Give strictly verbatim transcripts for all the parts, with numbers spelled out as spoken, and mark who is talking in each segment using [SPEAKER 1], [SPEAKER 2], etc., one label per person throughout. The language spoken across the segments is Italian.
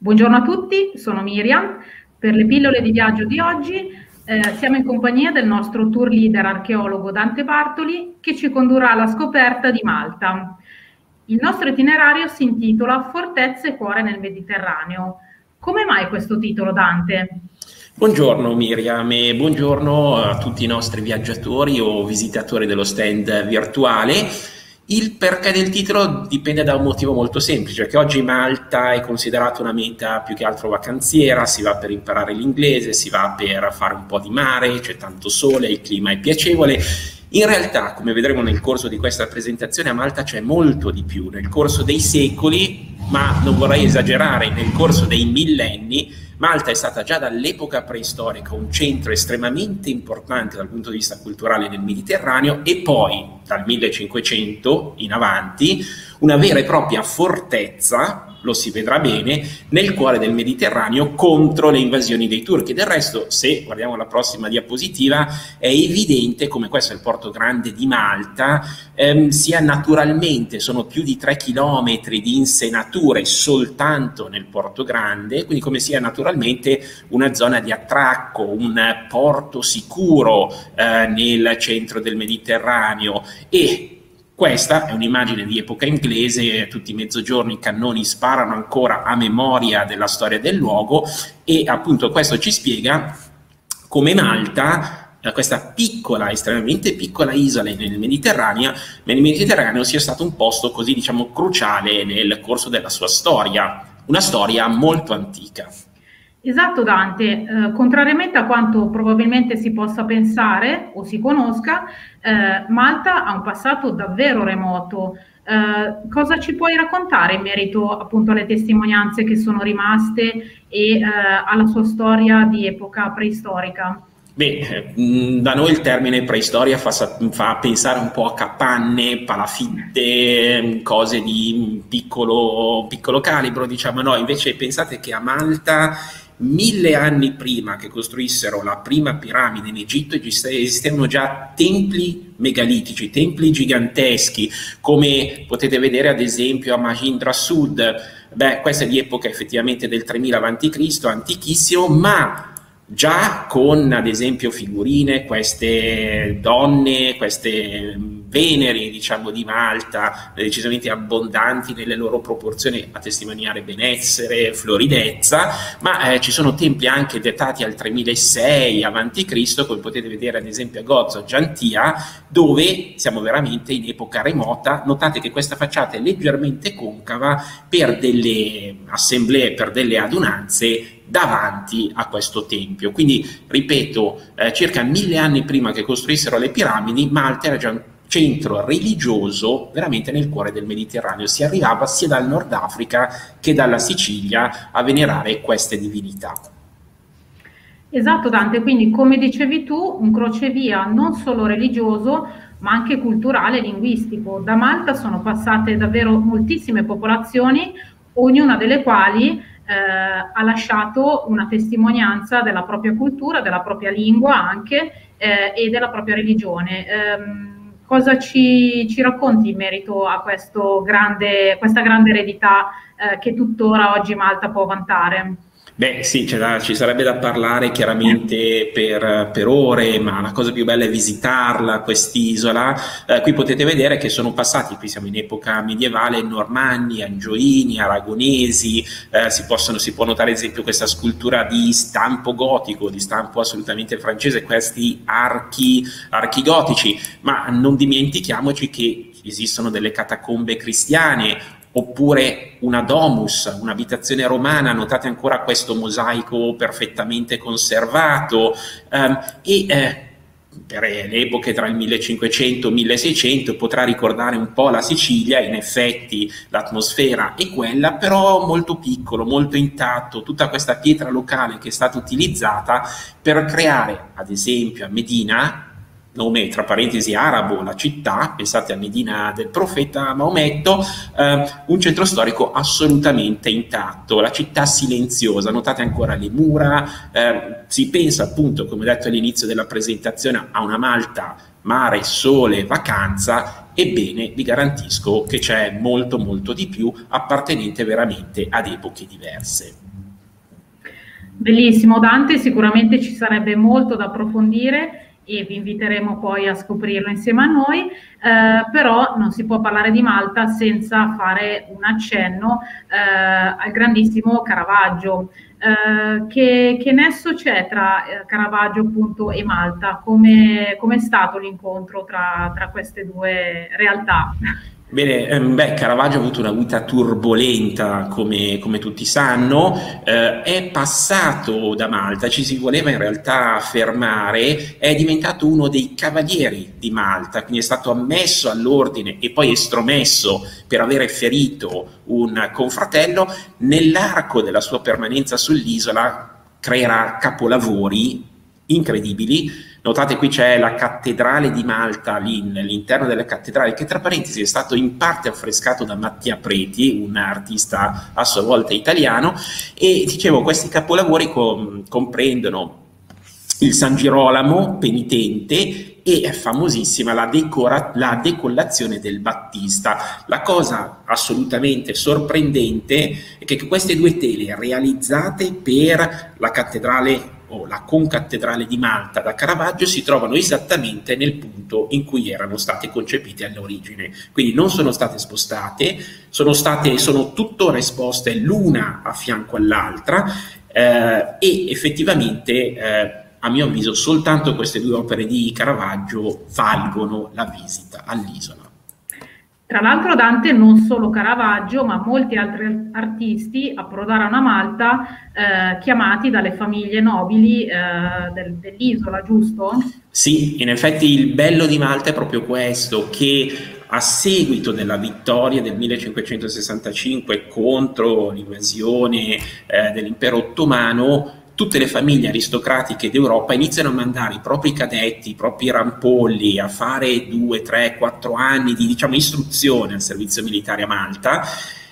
[SPEAKER 1] Buongiorno a tutti, sono Miriam. Per le pillole di viaggio di oggi eh, siamo in compagnia del nostro tour leader archeologo Dante Bartoli, che ci condurrà alla scoperta di Malta. Il nostro itinerario si intitola Fortezze e cuore nel Mediterraneo. Come mai questo titolo, Dante?
[SPEAKER 2] Buongiorno Miriam e buongiorno a tutti i nostri viaggiatori o visitatori dello stand virtuale. Il perché del titolo dipende da un motivo molto semplice, che oggi Malta è considerata una meta più che altro vacanziera, si va per imparare l'inglese, si va per fare un po' di mare, c'è tanto sole, il clima è piacevole. In realtà, come vedremo nel corso di questa presentazione, a Malta c'è molto di più. Nel corso dei secoli, ma non vorrei esagerare, nel corso dei millenni, Malta è stata già dall'epoca preistorica un centro estremamente importante dal punto di vista culturale nel Mediterraneo e poi dal millecinquecento in avanti una vera e propria fortezza, lo si vedrà bene, nel cuore del Mediterraneo contro le invasioni dei turchi. Del resto, se guardiamo la prossima diapositiva, è evidente come questo è il porto grande di Malta, ehm, sia naturalmente, sono più di tre chilometri di insenature soltanto nel porto grande, quindi come sia naturalmente una zona di attracco, un porto sicuro eh, nel centro del Mediterraneo. E questa è un'immagine di epoca inglese, tutti i mezzogiorni i cannoni sparano ancora a memoria della storia del luogo e appunto questo ci spiega come Malta, questa piccola, estremamente piccola isola nel Mediterraneo, nel Mediterraneo sia stato un posto così diciamo cruciale nel corso della sua storia, una storia molto antica.
[SPEAKER 1] Esatto Dante, eh, contrariamente a quanto probabilmente si possa pensare o si conosca, eh, Malta ha un passato davvero remoto. Eh, cosa ci puoi raccontare in merito appunto alle testimonianze che sono rimaste e eh, alla sua storia di epoca preistorica?
[SPEAKER 2] Beh, da noi il termine preistoria fa, fa pensare un po' a capanne, palafitte, cose di piccolo, piccolo calibro, diciamo. No, invece pensate che a Malta mille anni prima che costruissero la prima piramide in Egitto esistevano già templi megalitici, templi giganteschi, come potete vedere ad esempio a Mahindra Sud. Beh, questa è di epoca effettivamente del tremila avanti Cristo, antichissimo, ma già con ad esempio figurine, queste donne, queste veneri diciamo di Malta, decisamente abbondanti nelle loro proporzioni a testimoniare benessere, floridezza, ma eh, ci sono templi anche datati al tremilasei avanti Cristo, come potete vedere ad esempio a Gozo, Giantia, dove siamo veramente in epoca remota. Notate che questa facciata è leggermente concava per delle assemblee, per delle adunanze davanti a questo tempio. Quindi, ripeto, eh, circa mille anni prima che costruissero le piramidi, Malta era già un centro religioso veramente nel cuore del Mediterraneo. Si arrivava sia dal Nord Africa che dalla Sicilia a venerare queste divinità.
[SPEAKER 1] Esatto Dante, quindi come dicevi tu, un crocevia non solo religioso, ma anche culturale e linguistico. Da Malta sono passate davvero moltissime popolazioni, ognuna delle quali Eh, ha lasciato una testimonianza della propria cultura, della propria lingua anche eh, e della propria religione. Eh, cosa ci, ci racconti in merito a questo grande, questa grande eredità eh, che tuttora oggi Malta può vantare?
[SPEAKER 2] Beh sì, da, ci sarebbe da parlare chiaramente per, per ore, ma la cosa più bella è visitarla, quest'isola. Eh, qui potete vedere che sono passati, qui siamo in epoca medievale, normanni, angioini, aragonesi, eh, si, possono, si può notare ad esempio questa scultura di stampo gotico, di stampo assolutamente francese, questi archi, archi gotici, ma non dimentichiamoci che esistono delle catacombe cristiane, oppure una domus, un'abitazione romana. Notate ancora questo mosaico perfettamente conservato um, e eh, per le epoche tra il millecinquecento e il milleseicento potrà ricordare un po' la Sicilia. In effetti l'atmosfera è quella, però molto piccolo, molto intatto, tutta questa pietra locale che è stata utilizzata per creare ad esempio a Medina, nome tra parentesi arabo, la città, pensate a Medina del profeta Maometto, eh, un centro storico assolutamente intatto, la città silenziosa. Notate ancora le mura, eh, si pensa appunto, come ho detto all'inizio della presentazione, a una Malta mare, sole, vacanza. Ebbene, vi garantisco che c'è molto molto di più, appartenente veramente ad epoche diverse.
[SPEAKER 1] Bellissimo Dante, sicuramente ci sarebbe molto da approfondire e vi inviteremo poi a scoprirlo insieme a noi, eh, però non si può parlare di Malta senza fare un accenno eh, al grandissimo Caravaggio. Eh, che, che nesso c'è tra eh, Caravaggio appunto e Malta? Come è stato l'incontro tra, tra queste due realtà?
[SPEAKER 2] Bene, ehm, beh, Caravaggio ha avuto una vita turbolenta, come, come tutti sanno, eh, è passato da Malta, ci si voleva in realtà fermare, è diventato uno dei cavalieri di Malta, quindi è stato ammesso all'ordine e poi estromesso per avere ferito un confratello. Nell'arco della sua permanenza sull'isola creerà capolavori incredibili. Notate qui c'è la cattedrale di Malta, lì nell'interno della cattedrale, che tra parentesi è stato in parte affrescato da Mattia Preti, un artista a sua volta italiano, e dicevo questi capolavori com comprendono il San Girolamo penitente e è famosissima la, decora la decollazione del Battista. La cosa assolutamente sorprendente è che queste due tele realizzate per la cattedrale o la concattedrale di Malta da Caravaggio si trovano esattamente nel punto in cui erano state concepite all'origine, quindi non sono state spostate, sono state, sono tuttora esposte l'una a fianco all'altra eh, e effettivamente eh, a mio avviso soltanto queste due opere di Caravaggio valgono la visita all'isola.
[SPEAKER 1] Tra l'altro Dante non solo Caravaggio, ma molti altri artisti approdarono a Malta eh, chiamati dalle famiglie nobili eh, del, dell'isola, giusto?
[SPEAKER 2] Sì, in effetti il bello di Malta è proprio questo, che a seguito della vittoria del millecinquecentosessantacinque contro l'invasione eh, dell'impero ottomano, tutte le famiglie aristocratiche d'Europa iniziano a mandare i propri cadetti, i propri rampolli a fare due, tre, quattro anni di diciamo, istruzione al servizio militare a Malta,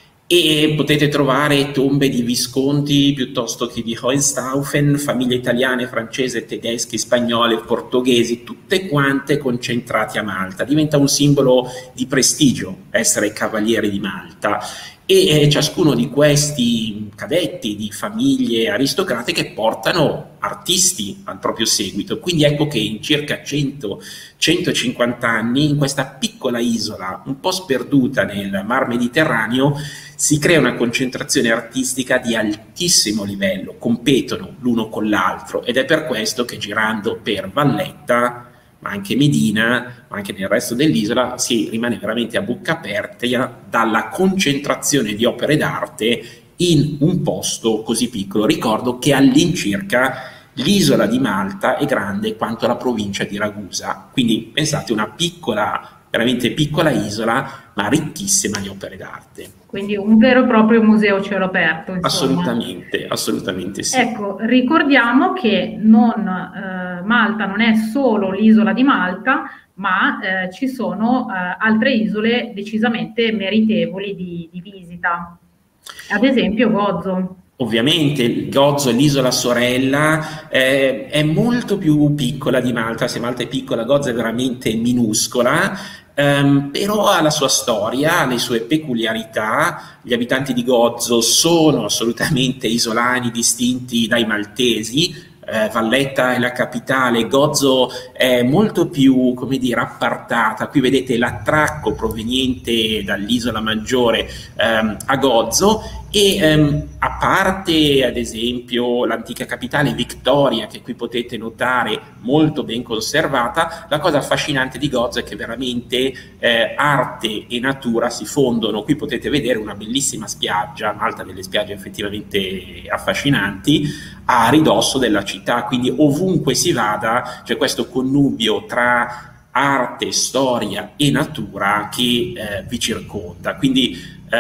[SPEAKER 2] e potete trovare tombe di visconti piuttosto che di Hohenstaufen, famiglie italiane, francesi, tedeschi, spagnole, portoghesi, tutte quante concentrate a Malta. Diventa un simbolo di prestigio essere cavaliere di Malta. E eh, ciascuno di questi cadetti di famiglie aristocratiche portano artisti al proprio seguito, quindi ecco che in circa cento centocinquanta anni in questa piccola isola un po' sperduta nel Mar Mediterraneo si crea una concentrazione artistica di altissimo livello, competono l'uno con l'altro, ed è per questo che girando per Valletta, ma anche Medina, ma anche nel resto dell'isola, si rimane veramente a bocca aperta dalla concentrazione di opere d'arte in un posto così piccolo. Ricordo che all'incirca l'isola di Malta è grande quanto la provincia di Ragusa, quindi pensate una piccola, veramente piccola isola, ma ricchissima di opere d'arte.
[SPEAKER 1] Quindi un vero e proprio museo cielo aperto. Insomma.
[SPEAKER 2] Assolutamente, assolutamente sì.
[SPEAKER 1] Ecco, ricordiamo che non, eh, Malta non è solo l'isola di Malta, ma eh, ci sono eh, altre isole decisamente meritevoli di, di visita. Ad esempio Gozo.
[SPEAKER 2] Ovviamente Gozo, l'isola sorella, eh, è molto più piccola di Malta. Se Malta è piccola, Gozo è veramente minuscola, ehm, però ha la sua storia, ha le sue peculiarità. Gli abitanti di Gozo sono assolutamente isolani, distinti dai maltesi. Eh, Valletta è la capitale, Gozo è molto più, come dire, appartata. Qui vedete l'attracco proveniente dall'isola maggiore ehm, a Gozo, e ehm, a parte ad esempio l'antica capitale Victoria, che qui potete notare molto ben conservata, la cosa affascinante di Gozo è che veramente eh, arte e natura si fondono. Qui potete vedere una bellissima spiaggia, Malta ha delle spiagge effettivamente affascinanti, a ridosso della città, quindi ovunque si vada c'è questo connubio tra arte, storia e natura che eh, vi circonda. Quindi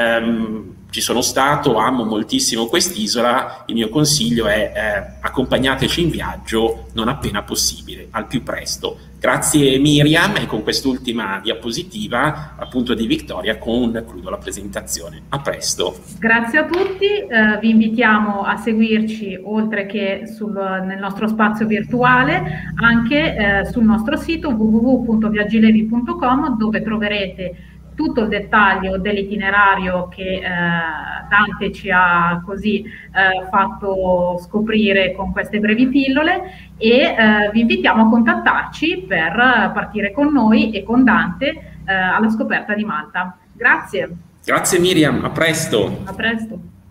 [SPEAKER 2] ehm, ci sono stato, amo moltissimo quest'isola, il mio consiglio è eh, accompagnateci in viaggio non appena possibile, al più presto. Grazie Miriam, e con quest'ultima diapositiva appunto di Victoria concludo la presentazione. A presto.
[SPEAKER 1] Grazie a tutti, eh, vi invitiamo a seguirci oltre che sul, nel nostro spazio virtuale, anche eh, sul nostro sito w w w punto viaggilevi punto com, dove troverete tutto il dettaglio dell'itinerario che eh, Dante ci ha così eh, fatto scoprire con queste brevi pillole, e eh, vi invitiamo a contattarci per partire con noi e con Dante eh, alla scoperta di Malta. Grazie.
[SPEAKER 2] Grazie Miriam, a presto.
[SPEAKER 1] A presto.